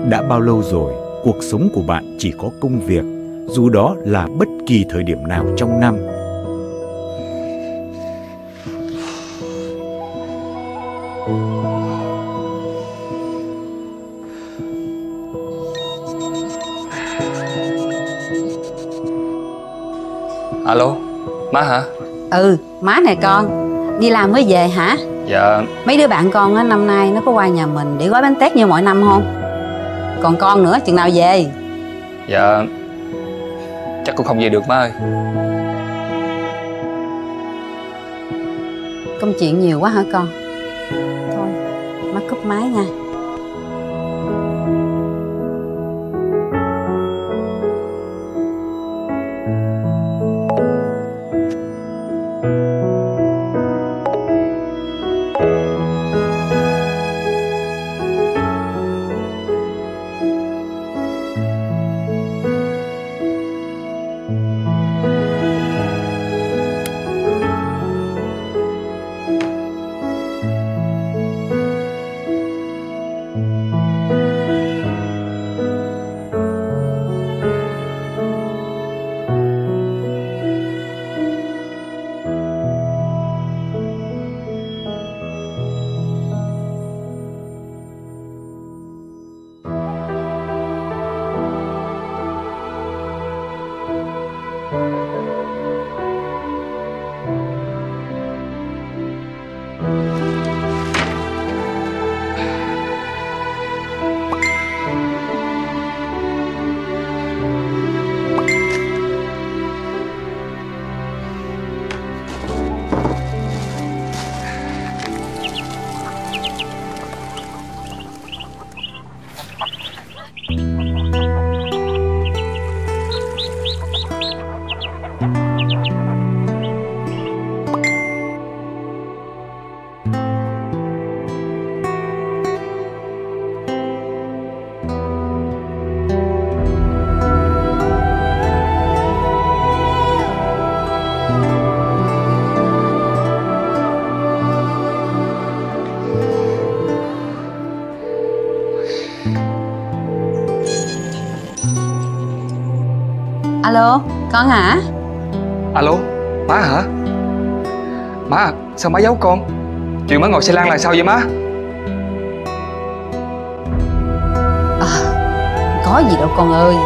Đã bao lâu rồi cuộc sống của bạn chỉ có công việc, dù đó là bất kỳ thời điểm nào trong năm? Alo, má hả? Ừ, má nè con. Đi làm mới về hả? Dạ. Mấy đứa bạn con á, năm nay nó có qua nhà mình để gói bánh tét như mọi năm không? Còn con nữa, chừng nào về? Dạ, chắc cũng không về được má ơi. Công chuyện nhiều quá hả con? Thôi, má cúp máy nha. Alo, con hả? Alo, má hả? Má, sao má giấu con? Chuyện má ngồi xe lăn là sao vậy má? Có gì đâu con ơi.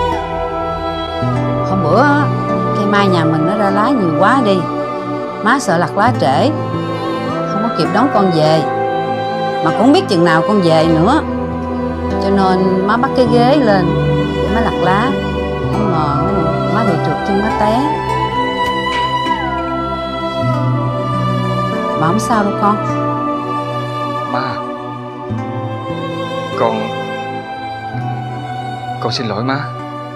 Hôm bữa cây mai nhà mình nó ra lá nhiều quá đi, má sợ lặt lá trễ, không có kịp đón con về, mà cũng không biết chừng nào con về nữa, cho nên má bắt cái ghế lên để má lặt lá. Không ngờ má bị trượt chân, má té. Mà không sao đâu con. Má, con xin lỗi má.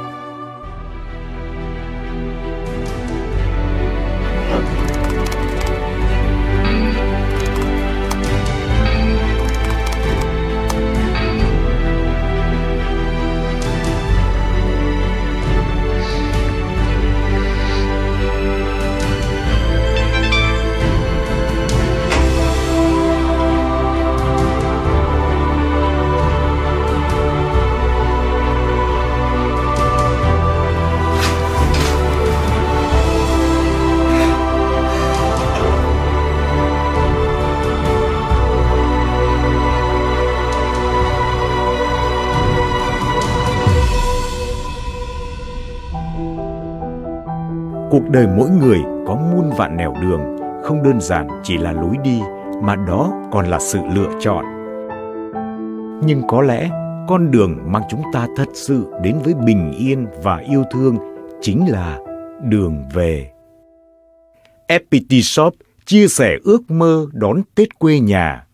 Cuộc đời mỗi người có muôn vạn nẻo đường, không đơn giản chỉ là lối đi, mà đó còn là sự lựa chọn. Nhưng có lẽ con đường mang chúng ta thật sự đến với bình yên và yêu thương chính là đường về. FPT Shop chia sẻ ước mơ đón Tết quê nhà.